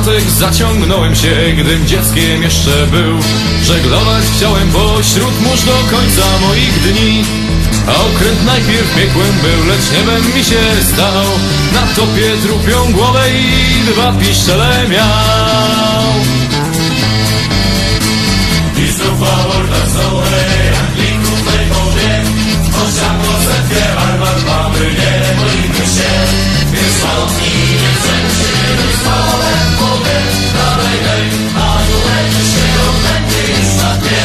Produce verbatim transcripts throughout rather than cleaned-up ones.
statek zaciągnąłem się, gdym dzieckiem jeszcze był. Żeglować chciałem pośród mórz do końca moich dni. A okręt najpierw piekłem był, lecz niebem mi się stał. Na topie trupią głowę i dwa piszczele miał. I znów abordaż zołej, Anglików tej powie, osiadło setkę armat mamy, nie boimy się. Więc walki nie chcemy się, nie spałe powie, dalej hej, a numerzy się odbędzie już na dnie.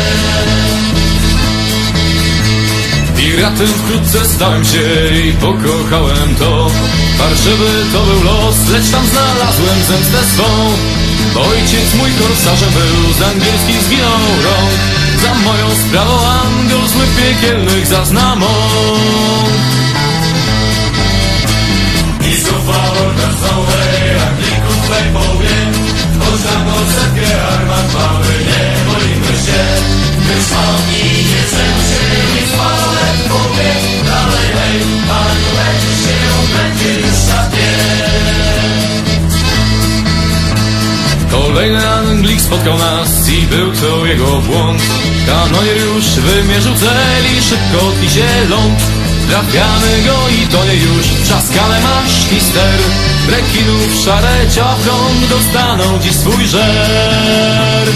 Piratem wkrótce stałem się i pokochałem to. Parszywy to był los, lecz tam znalazłem zemstę swą. Ojciec mój korsarzem był, z angielskich zginął rąk. Za moją sprawą Angol zły piekielnych zazna mąk. I znów abordaż zołej, Anglików tej powie, osiadło setkę armat mamy, nie boimy się. Więc walki nie chcemy się, nie spałe powie, dalej hej, a numerzy się odbędzie już na dnie. Kolejny Anglik spotkał nas i był to jego błąd. Kanonier już wymierzył cel i szybko tli się ląd. Trafiamy go i to nie już trzaskane maszki ster. Rekinów szare ciąg dostaną dziś swój żer.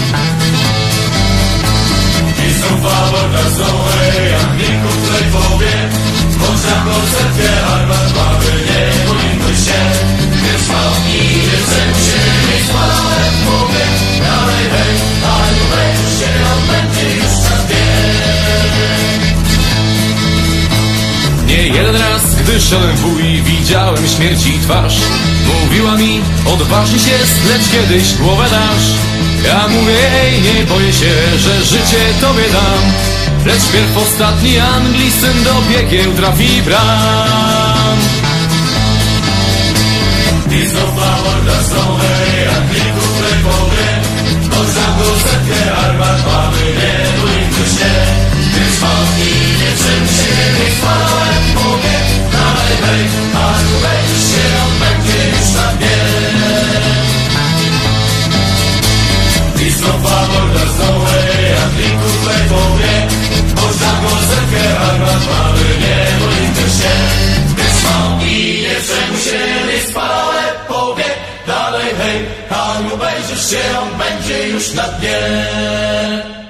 I znów abordaż zołej, Anglików tej powie, można setkę armat mamy, nie boimy się. Więc walki nie chcemy się, nie spalałem w głowie, dalej hej, a numerzy się odbędzie już na dnie. Nie jeden raz, gdy szedłem w bój, widziałem śmierci twarz. Mówiła mi, odważnie się, lecz kiedyś głowę dasz. Ja mówię jej, nie boję się, że życie tobie dam. Lecz pierw ostatni Anglicyn do piekieł trafi bram. I znów abordaż zołej, Anglików tej powie, można go setkę armat mamy, nie boimy się. Więc walki nie chcemy się, nie spalałem w głowie, dalej hej, a numerzy się odbędzie już na dnie. I znów abordaż zołej, Anglików tej powie, można go setkę armat mamy, nie boimy się. Więc walki nie chcemy się, nie spalałem w głowie, dalej hej, a numerzy się on będzie już na dnie.